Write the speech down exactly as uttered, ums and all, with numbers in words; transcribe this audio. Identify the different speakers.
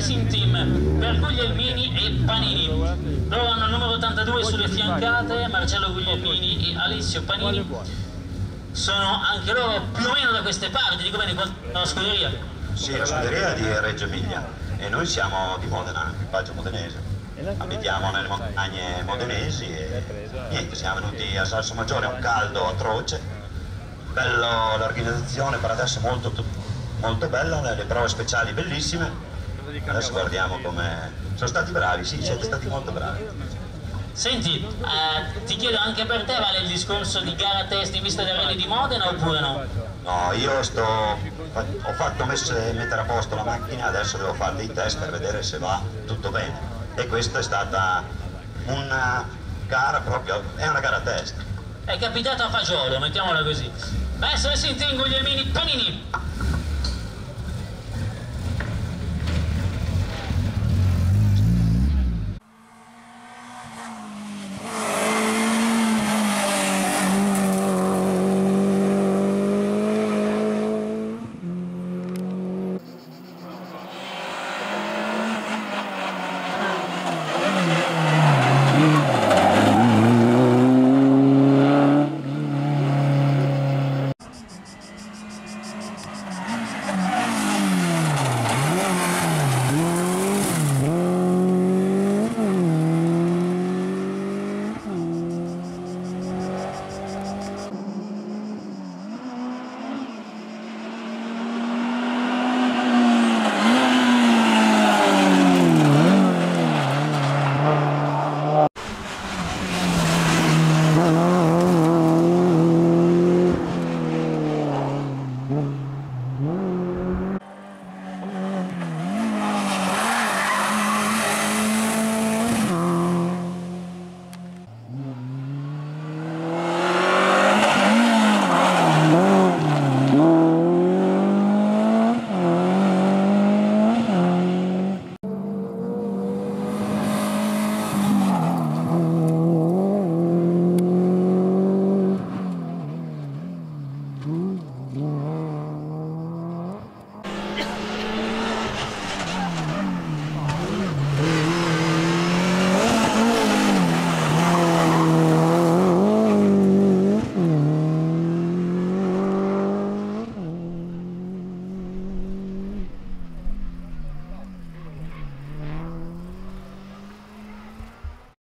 Speaker 1: Racing Team per Guglielmini e Panini. Loro hanno il numero ottantadue sulle fiancate, Marcello Guglielmini e Alessio Panini. Sono anche loro più o meno da queste parti, dico bene, la scuderia?
Speaker 2: Sì, la scuderia è di Reggio Emilia e noi siamo di Modena, equipaggio modenese. Abitiamo nelle montagne modenesi e niente, siamo venuti a Salsomaggiore, a un caldo atroce. Bello l'organizzazione, per adesso molto, molto bella, le prove speciali bellissime. Adesso guardiamo come... Sono stati bravi, sì, siete stati molto bravi.
Speaker 1: Senti, eh, ti chiedo anche per te, vale il discorso di gara test in vista del Rally di Modena oppure no?
Speaker 2: No, io sto, ho fatto messe, mettere a posto la macchina, adesso devo fare dei test per vedere se va tutto bene. E questa è stata una gara proprio, è una gara test.
Speaker 1: È capitato a fagiolo, mettiamola così. Adesso Racing Team Guglielmini Panini.